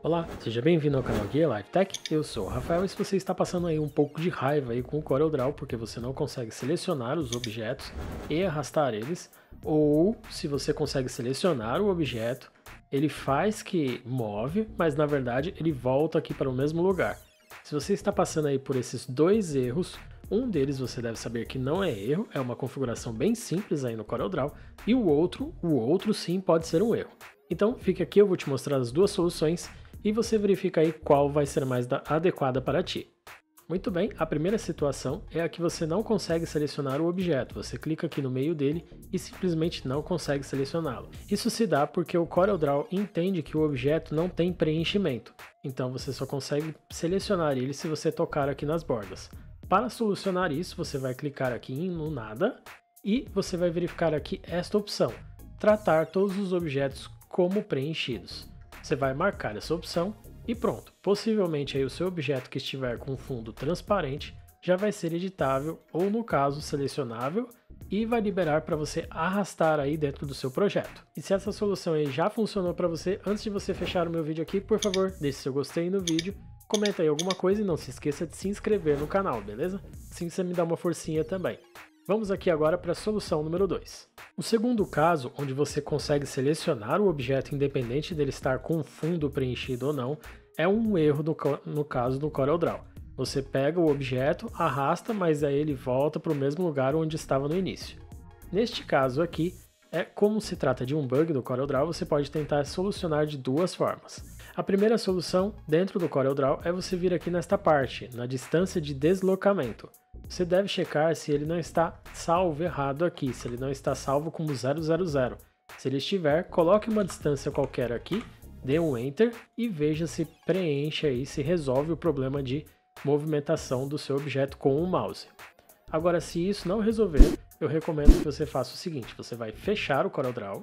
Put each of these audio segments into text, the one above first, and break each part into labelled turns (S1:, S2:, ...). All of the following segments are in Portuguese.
S1: Olá, seja bem-vindo ao canal Guia Life Tech, eu sou o Rafael e se você está passando aí um pouco de raiva aí com o CorelDRAW porque você não consegue selecionar os objetos e arrastar eles, ou se você consegue selecionar o objeto, ele faz que move, mas na verdade ele volta aqui para o mesmo lugar. Se você está passando aí por esses dois erros, um deles você deve saber que não é erro, é uma configuração bem simples aí no CorelDRAW, e o outro sim pode ser um erro. Então fique aqui, eu vou te mostrar as duas soluções e você verifica aí qual vai ser mais adequada para ti. Muito bem, a primeira situação é a que você não consegue selecionar o objeto. Você clica aqui no meio dele e simplesmente não consegue selecioná-lo. Isso se dá porque o CorelDRAW entende que o objeto não tem preenchimento. Então você só consegue selecionar ele se você tocar aqui nas bordas. Para solucionar isso, você vai clicar aqui no nada e você vai verificar aqui esta opção, tratar todos os objetos como preenchidos. Você vai marcar essa opção e pronto. Possivelmente aí o seu objeto que estiver com fundo transparente já vai ser editável ou no caso selecionável e vai liberar para você arrastar aí dentro do seu projeto. E se essa solução aí já funcionou para você, antes de você fechar o meu vídeo aqui, por favor, deixe seu gostei no vídeo, comenta aí alguma coisa e não se esqueça de se inscrever no canal, beleza? Assim você me dá uma forcinha também. Vamos aqui agora para a solução número 2. O segundo caso, onde você consegue selecionar o objeto independente dele estar com fundo preenchido ou não, é um erro no caso do CorelDRAW. Você pega o objeto, arrasta, mas aí ele volta para o mesmo lugar onde estava no início. Neste caso aqui, como se trata de um bug do CorelDRAW, você pode tentar solucionar de duas formas. A primeira solução dentro do CorelDRAW é você vir aqui nesta parte, na distância de deslocamento. Você deve checar se ele não está salvo errado aqui, se ele não está salvo como 000. Se ele estiver, coloque uma distância qualquer aqui, dê um Enter e veja se preenche aí, se resolve o problema de movimentação do seu objeto com o mouse. Agora, se isso não resolver, eu recomendo que você faça o seguinte, você vai fechar o CorelDRAW.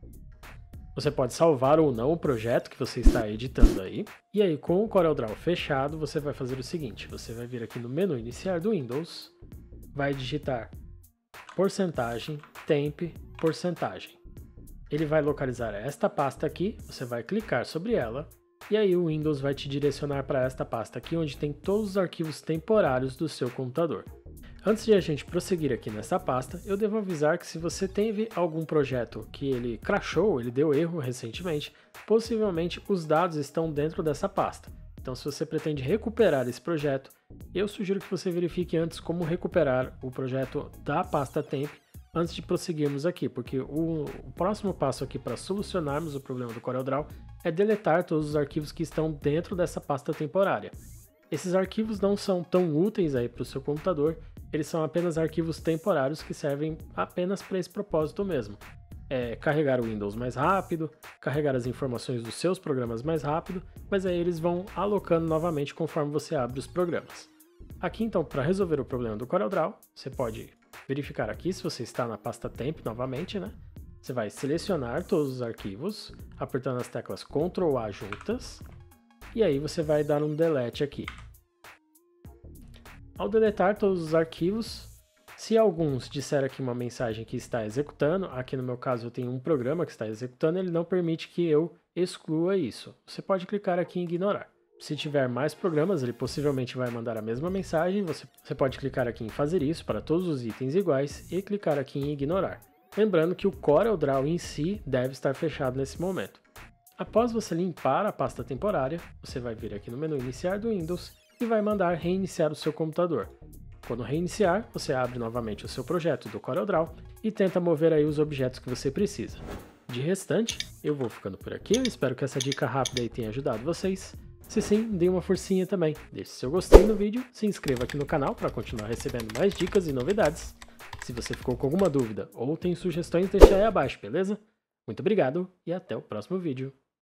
S1: Você pode salvar ou não o projeto que você está editando aí. E aí, com o CorelDRAW fechado, você vai fazer o seguinte. Você vai vir aqui no menu iniciar do Windows, vai digitar porcentagem, temp, porcentagem. Ele vai localizar esta pasta aqui, você vai clicar sobre ela, e aí o Windows vai te direcionar para esta pasta aqui, onde tem todos os arquivos temporários do seu computador. Antes de a gente prosseguir aqui nessa pasta, eu devo avisar que se você teve algum projeto que ele crashou, ele deu erro recentemente, possivelmente os dados estão dentro dessa pasta. Então se você pretende recuperar esse projeto, eu sugiro que você verifique antes como recuperar o projeto da pasta temp antes de prosseguirmos aqui, porque o próximo passo aqui para solucionarmos o problema do CorelDRAW é deletar todos os arquivos que estão dentro dessa pasta temporária. Esses arquivos não são tão úteis aí para o seu computador, eles são apenas arquivos temporários que servem apenas para esse propósito mesmo. Carregar o Windows mais rápido, carregar as informações dos seus programas mais rápido, mas aí eles vão alocando novamente conforme você abre os programas. Aqui então, para resolver o problema do CorelDRAW, você pode verificar aqui se você está na pasta temp novamente, né? Você vai selecionar todos os arquivos, apertando as teclas Ctrl A juntas, e aí você vai dar um delete aqui. Ao deletar todos os arquivos, se alguns disser aqui uma mensagem que está executando, aqui no meu caso eu tenho um programa que está executando, ele não permite que eu exclua isso. Você pode clicar aqui em ignorar. Se tiver mais programas, ele possivelmente vai mandar a mesma mensagem, você pode clicar aqui em fazer isso para todos os itens iguais e clicar aqui em ignorar. Lembrando que o CorelDRAW em si deve estar fechado nesse momento. Após você limpar a pasta temporária, você vai vir aqui no menu iniciar do Windows e vai mandar reiniciar o seu computador. Quando reiniciar, você abre novamente o seu projeto do CorelDRAW e tenta mover aí os objetos que você precisa. De restante, eu vou ficando por aqui, eu espero que essa dica rápida aí tenha ajudado vocês. Se sim, dê uma forcinha também, deixe seu gostei no vídeo, se inscreva aqui no canal para continuar recebendo mais dicas e novidades. Se você ficou com alguma dúvida ou tem sugestões, deixa aí abaixo, beleza? Muito obrigado e até o próximo vídeo.